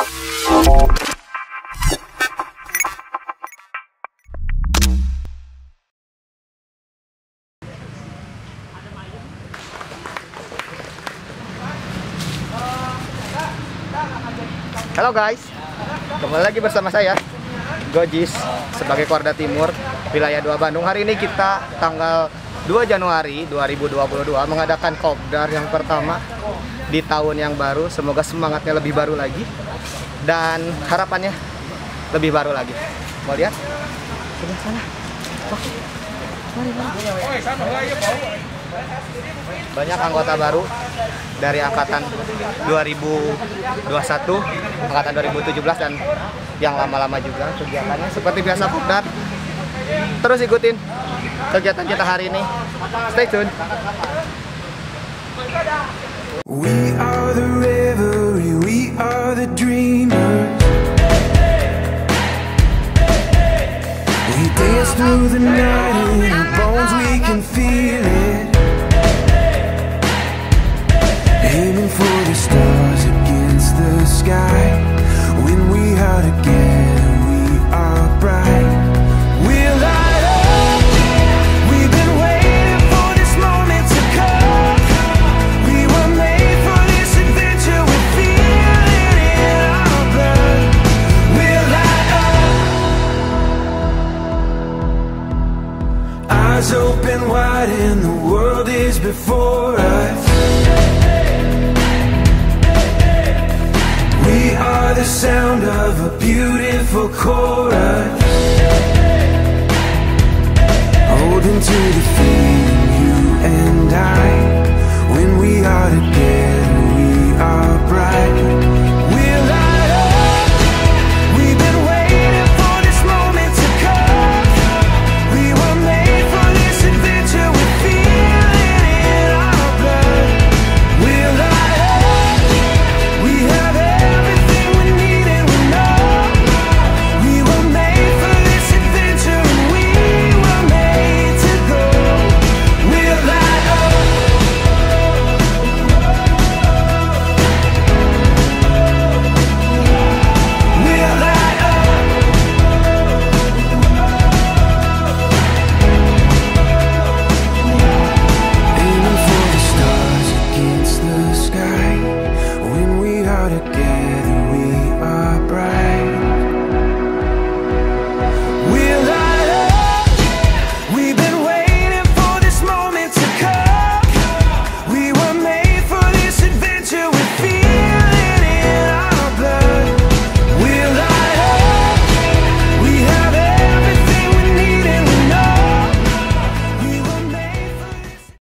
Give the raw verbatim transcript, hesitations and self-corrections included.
Halo guys, kembali lagi bersama saya Gojis sebagai Korda Timur Wilayah dua Bandung. Hari ini kita tanggal dua Januari dua ribu dua puluh dua mengadakan kopdar yang pertama di tahun yang baru. Semoga semangatnya lebih baru lagi dan harapannya lebih baru lagi. Mau lihat? Sebelah sana. Oke. Mari, mari. Banyak anggota baru dari angkatan dua ribu dua puluh satu, angkatan dua ribu tujuh belas, dan yang lama-lama juga kegiatannya. Seperti biasa kopdar, terus ikutin kegiatan kita hari ini. Stay tune. We are the revelry, we are the dreamers. We dance through the night in our bones, we can feel it. Aiming for the stars against the sky. When we are together, we are bright. We'll light up. We've been waiting for this moment to come. We were made for this adventure. We feel it in our blood. We'll light up. Eyes open wide and the world is before us. We are the sound of a beautiful chorus, holding to the feet.